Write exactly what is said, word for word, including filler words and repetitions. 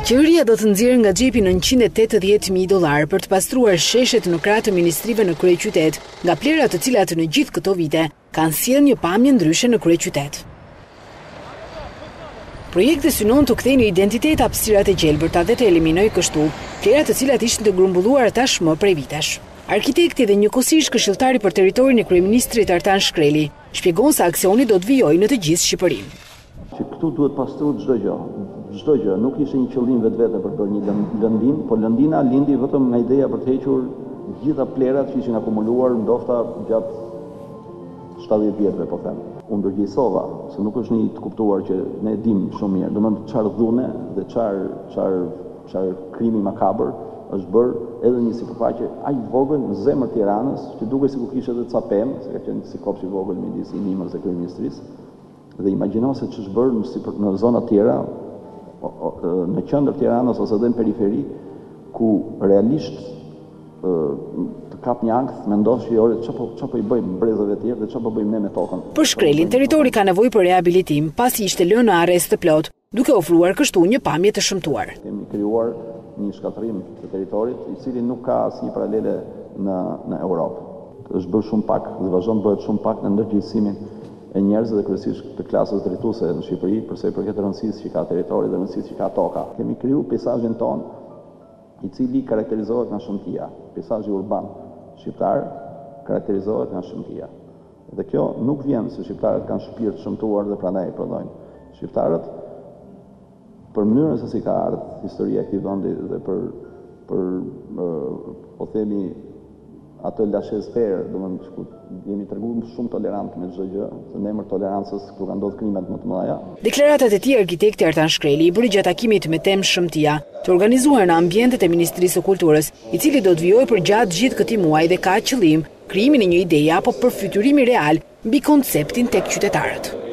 Qeveria do të nxjerrë nga xhepi nëntëqind e tetëdhjetë mijë dollar për të pastruar sheshet në krah të ministrive në kryeqytet, nga plera të cilat në gjithë këto vite kanë sjellë një pamje ndryshe në kryeqytet. Projekti synon të kthejë në identitet hapësirat e gjelbërta dhe të eliminojë kështu plera të cilat ishin të grumbulluara tashmë prej vitesh. Arkitekti dhe njëkohësisht këshilltari për territorin e kryeministrit Artan Shkreli shpjegon se aksioni do të vijojë në të gjithë Shqipërinë. Këtu duhet pastruar çdo gjë. Çdo gjë, nuk ishte një qëllim vetvete për bërë një lëndim, por lëndina lindi vetëm nga ideja për të hequr gjitha plerat që ishin akumuluar ndoshta gjatë shtatëdhjetë vjetëve, po them. Unë ndërgjegjësova, se nuk është një të kuptuar që ne e dim shumë mirë, domethënë çfarë dhune dhe çfarë çfarë çfarë krimi makabër është bërë edhe një sipërfaqe aq vogël në zemër të Tiranës, që duket sikur kishte edhe ca pemë, se ka qenë si kopsh i vogël midis i nimës dhe kryeministrisë. Dhe imagjino se ç'është bërë në, në zona të tjera, në qendër të Tiranës ose edhe në periferi, ku realisht të kap një ankth, mendosh që ore çfarë çfarë po i bëjmë brezëve të tjerë dhe çfarë po bëjmë ne me tokën. Për Shkrelin, territori ka nevojë për rehabilitim, pasi ishte lënë në arrest të plot, duke ofruar kështu një pamje të shëmtuar. Kemi krijuar një shkatërrim të territorit, i cili nuk ka asnjë paralele në në Europë. Është bërë shumë pak dhe vazhdon bëhet shumë pak në ndërgjegjësimin e njerëzve dhe kryesisht të klasës drejtuese në Shqipëri, përse i përket rëndësisë që ka territori dhe rëndësisë që ka toka. Kemi kriju peizazhin ton, i cili karakterizohet nga shëmtia. Peizazhi urban shqiptar karakterizohet nga shëmtia. Dhe kjo nuk vjen se shqiptarët kanë shpirt shëmtuar dhe prandaj e prodhojnë. Shqiptarët, për mënyrën se si ka ardhur historia e këtij vendi dhe për për po themi ato laçesfer, domethënë jemi treguar shumë tolerant me çdo gjë, në emër tolerancës ku kanë ndodhur krimet më të mëdha. Deklaratat e tij arkitekti Artan Shkreli i bëri gjatë takimit me temë shëmtia, të organizuar në ambientet e Ministrisë së Kulturës, i cili do të vijojë përgjatë gjithë këtij muaji dhe ka qëllim krijimin e një ideje apo përfytyrimi real mbi konceptin tek qytetarët.